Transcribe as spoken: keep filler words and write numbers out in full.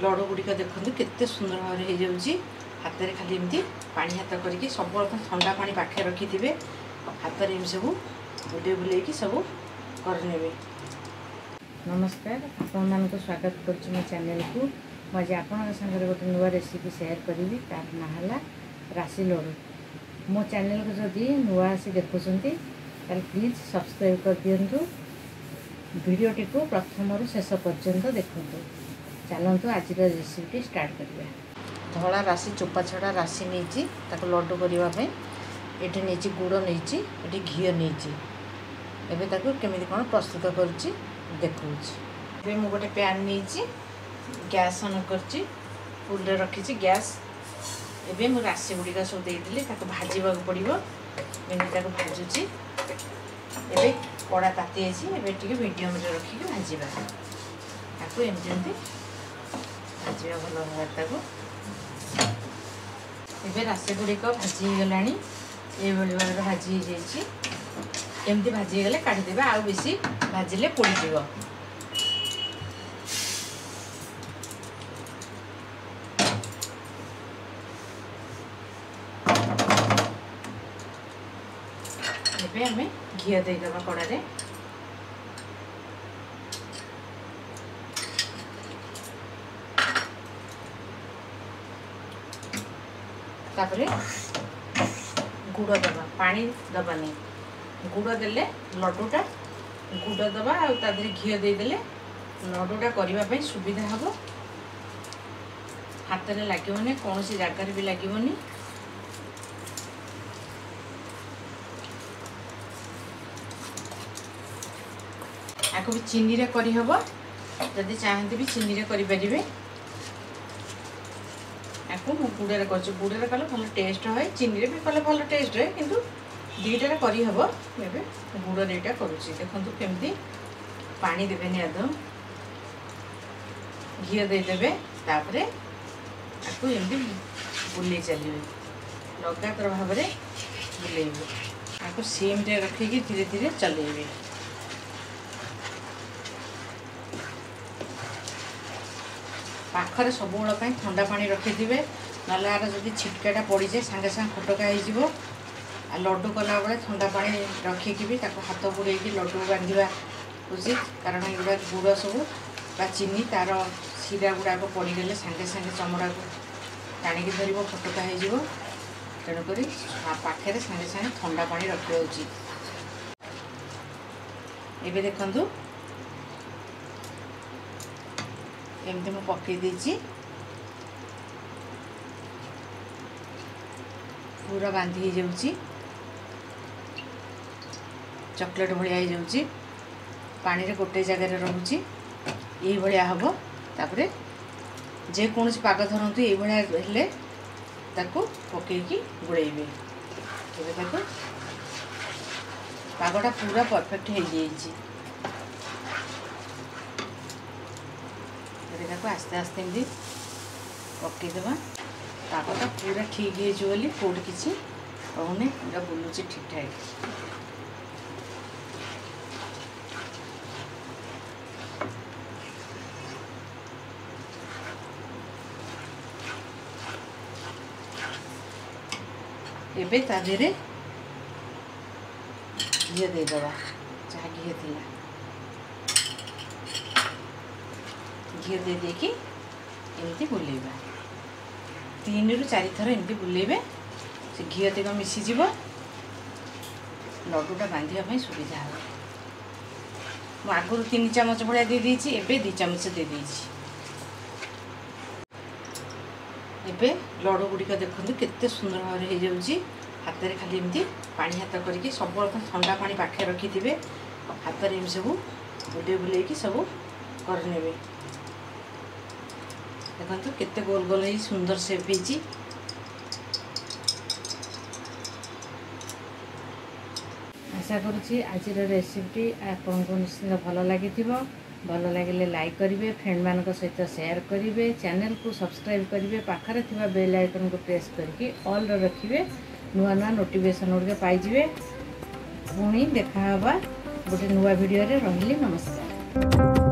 लड्डू गुड़िक देखते केते सुंदर भाव हो जाऊँगी हाथ में खाली एमती पानी हाथ करके सब ठंडा पानी पाखे रखिथे हाथ में सब बुले बुले सब करने। नमस्कार आपण मानक स्वागत कर मो चैनल को मुझे आपण सागर गोटे नुआ रेसिपी शेयर करी तार ना है राशि लड्डू। मो चैनल को जदि नुआ आसी देखुंत प्लीज सब्सक्राइब कर दिंतु वीडियोटी को प्रथम शेष पर्यंत देखु। चलतु आज रेसिपी स्टार्ट करिया। धला राशि चोपा छड़ा राशि नहीं लड्डू करने ये नहीं गुड़ नहीं ये घी नहीं एवं केमी कौन प्रस्तुत करुँच देखा। मु गोटे पैन नहीं गैस ऑन कर फुल रखी गैस एवं मु राशि गुड़िक सब देदेली भाजवा पड़ो एमती भाजुची एवं कड़ा ताती है मीडियम रखिक भाजवा ताकू एमती एमती भाजवा भल भाव एवं राशि गुड़िक भाजी गला ये भाव भाजी एमती भाजी गले काढ़ीदेवा आउ बेसी भाजिले पोड़ीज। एबे हमें घी देदेवा कड़े तापरे गुड़ दबा पानी दबानी गुड़ देले लड्डूटा गुड़ दबा आ घी देदेले लड्डूटा करने सुविधा हम हाथ में लगे कौन सी जगार भी लगे। आपको भी चीनी रे करी हबो जदि चाहते भी चीनी रे करि परिबे। आपको मु गुड़ रे करछु गुड़ रे कले भल टेस्ट है चीनी रे भी कले भल टेस्ट है किंतु दुईटा करी हबो। एबे गुड़ रे एटा करूची देखंतु केमती पानी देबेनी आदम घी दे देबे तापरे आपको एमती बुले चलिए लगातार भाव में बुलेबे आपको सिम रे रखिकी धीरे धीरे चलेबे। पाखरे सब ठंडा पानी रखिथे ना यार जब छिटकाटा पड़ जाए सांगे सांगे फटका हो लड्डू कला बेले ठंडा पानी रखिकी भी हाथ बुड़े लड्डू बांधा उचित कारण ये गुड़ सब चीनी तार शिरा गुड़ाक पड़गले सांगे सांगे चमड़ा को टाणिकी धर फटका हो तेणुक पाखे सांगे सांगे ठंडा पानी रखा उचित। एबे देखंतु एमती मुझे पकई देची पूरा बांधी हो जाऊँगी चॉकलेट भाया हो जाऊँगी पानी रे गोटे जगार रोचे ये भाया हम तापरे जेकोसी पाग धरतु ये भाया पकईकी बुड़ेबे पागटा पूरा परफेक्ट हो जाए। आस्ते आस्ते एमती पकईदेवा पागटा पूरा ठीक हो कौट किसी कहूनी पूरा बुलूची ठीक ठाक। एबे ता देहरे घी देदेवा जहाँ घी थी घी दे देकी एमती बुलेबा तीन रु चार थर एमती बुलेबे से घी तक मिसीज लड्डूटा बांधा सुविधा हो। मु आगुरी तीन चामच भाया दे देछि एबे दो चामच दे देछि। एबे लड्डू गुड़िक देखते केते सुंदर भाव हो जाऊँगी हाथ में खाली एमती पानी हाथ करके सब ठंडा पानी पाखे रखिथे हाथ में सब बुले बुले सब करने। देखो केते गोल गोल ही सुंदर सेप होती। आशा करुँची आज रेसिपी आपको निश्चित भल लगी भल लगे लाइक करेंगे फ्रेंड मान सहित शेयर करेंगे चैनल को सब्सक्राइब करेंगे पाखरे थिबा बेल आइकन को प्रेस करके ऑल रखिए नुआ नुआ नोटिफिकेशन गुड़िक पाइबे। पुणी देखा गोटे नुआ वीडियो रे रही नमस्कार।